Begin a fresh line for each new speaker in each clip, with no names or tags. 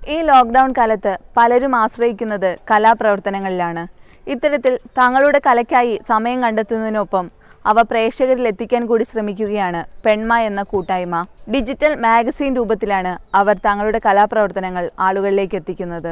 ഈ ലോക്ക്ഡൗൺ കാലത്ത് പലരും ആശ്രയിക്കുന്നത് കലാപ്രവർത്തനങ്ങളിലാണ്. ഇത്തരത്തിൽ തങ്ങളുടെ കലയ്ക്കായി സമയം കണ്ടെത്തുന്നതിനൊപ്പം അവ പ്രേക്ഷകരിൽ എത്തിക്കാൻ കൂടി ശ്രമിക്കുകയാണ് പെൺമ എന്ന കൂട്ടായ്മ. ഡിജിറ്റൽ മാഗസിൻ രൂപത്തിലാണ് അവർ തങ്ങളുടെ കലാപ്രവർത്തനങ്ങൾ ആളുകളിലേക്ക് എത്തിക്കുന്നത്.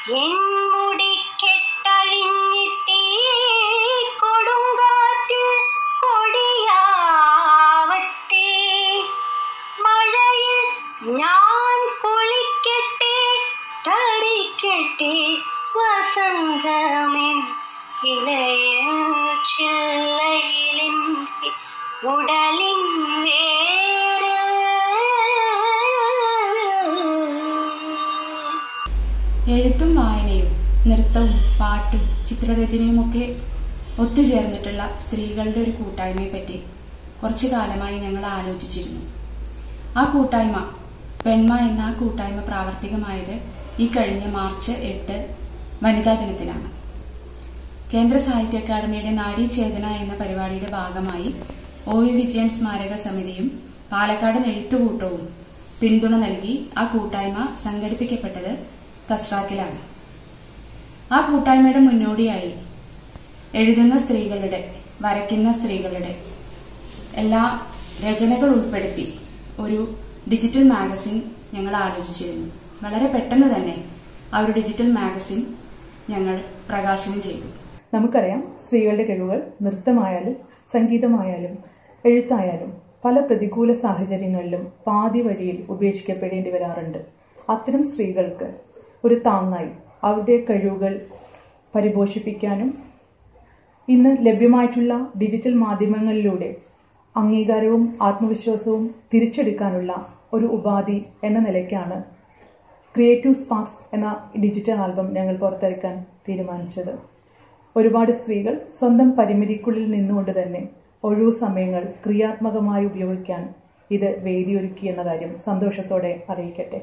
എഴുത്തും വായനയും നൃത്തവും പാട്ടും ചിത്രരചനയുമൊക്കെ ഒത്തുചേർന്നിട്ടുള്ള സ്ത്രീകളുടെ ഒരു കൂട്ടായ്മയെ പറ്റി കുറച്ചു കാലമായി ഞങ്ങൾ ആലോചിച്ചിരുന്നു. ആ കൂട്ടായ്മ പെൺമ എന്ന ആ കൂട്ടായ്മ പ്രാവർത്തികമായത് ഈ കഴിഞ്ഞ മാർച്ച് 8 വനിതാ ദിനത്തിലാണ്. കേന്ദ്ര സാഹിത്യ അക്കാദമിയുടെ നാരി ചേതന എന്ന പരിപാടിയുടെ ഭാഗമായി OV വിജയൻ സ്മാരക സമിതിയും പാലക്കാട് എഴുത്തുകൂട്ടവും പിന്തുണ നൽകി ആ കൂട്ടായ്മ സംഘടിപ്പിക്കപ്പെട്ടത് തസ്രാക്കിലാണ്. ആ കൂട്ടായ്മയുടെ മുന്നോടിയായി എഴുതുന്ന സ്ത്രീകളുടെ, വരയ്ക്കുന്ന സ്ത്രീകളുടെ എല്ലാ രചനകൾ ഉൾപ്പെടുത്തി ഒരു ഡിജിറ്റൽ മാഗസിൻ ഞങ്ങൾ ആലോചിച്ചിരുന്നു. വളരെ പെട്ടെന്ന് തന്നെ ആ ഒരു ഡിജിറ്റൽ മാഗസിൻ ഞങ്ങൾ പ്രകാശനം ചെയ്തു.
നമുക്കറിയാം, സ്ത്രീകളുടെ കഴിവുകൾ നൃത്തമായാലും സംഗീതമായാലും എഴുത്തായാലും പല പ്രതികൂല സാഹചര്യങ്ങളിലും പാതി വഴിയിൽ ഉപേക്ഷിക്കപ്പെടേണ്ടി വരാറുണ്ട്. അത്തരം സ്ത്രീകൾക്ക് ഒരു താങ്ങായി അവരുടെ കഴിവുകൾ പരിപോഷിപ്പിക്കാനും ഇന്ന് ലഭ്യമായിട്ടുള്ള ഡിജിറ്റൽ മാധ്യമങ്ങളിലൂടെ അംഗീകാരവും ആത്മവിശ്വാസവും തിരിച്ചെടുക്കാനുള്ള ഒരു ഉപാധി എന്ന നിലയ്ക്കാണ് ക്രിയേറ്റീവ് സ്പാർക്സ് എന്ന ഡിജിറ്റൽ ആൽബം ഞങ്ങൾ പുറത്തിറക്കാൻ തീരുമാനിച്ചത്. ഒരുപാട് സ്ത്രീകൾ സ്വന്തം പരിമിതിക്കുള്ളിൽ നിന്നുകൊണ്ട് തന്നെ ഒഴിവു സമയങ്ങൾ ക്രിയാത്മകമായി ഉപയോഗിക്കാൻ ഇത് വേദിയൊരുക്കി എന്ന കാര്യം സന്തോഷത്തോടെ അറിയിക്കട്ടെ.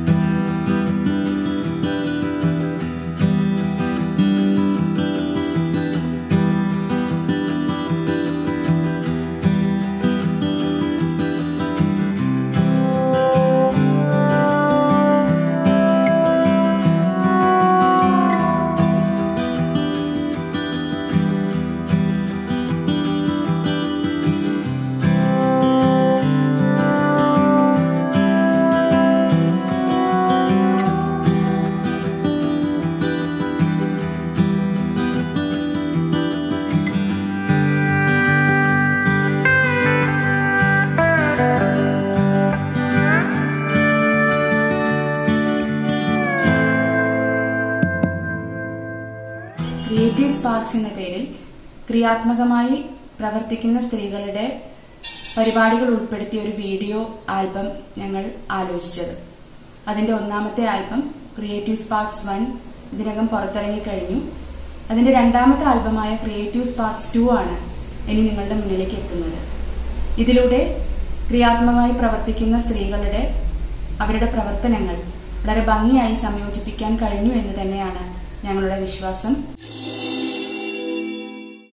ക്രിയേറ്റീവ് സ്പാർക്സ് എന്ന പേരിൽ ക്രിയാത്മകമായി പ്രവർത്തിക്കുന്ന സ്ത്രീകളുടെ പരിപാടികൾ ഉൾപ്പെടുത്തിയ ഒരു വീഡിയോ ആൽബം ഞങ്ങൾ ആലോചിച്ചത്. അതിന്റെ ഒന്നാമത്തെ ആൽബം ക്രിയേറ്റീവ് സ്പാർക്സ് 1 ഇതിനകം പുറത്തിറങ്ങിക്കഴിഞ്ഞു. അതിന്റെ രണ്ടാമത്തെ ആൽബമായ ക്രിയേറ്റീവ് സ്പാർക്സ് 2 ആണ് ഇനി നിങ്ങളുടെ മുന്നിലേക്ക് എത്തുന്നത്. ഇതിലൂടെ ക്രിയാത്മകമായി പ്രവർത്തിക്കുന്ന സ്ത്രീകളുടെ അവരുടെ പ്രവർത്തനങ്ങൾ വളരെ ഭംഗിയായി സംയോജിപ്പിക്കാൻ കഴിഞ്ഞു എന്ന് തന്നെയാണ് ഞങ്ങളുടെ വിശ്വാസം.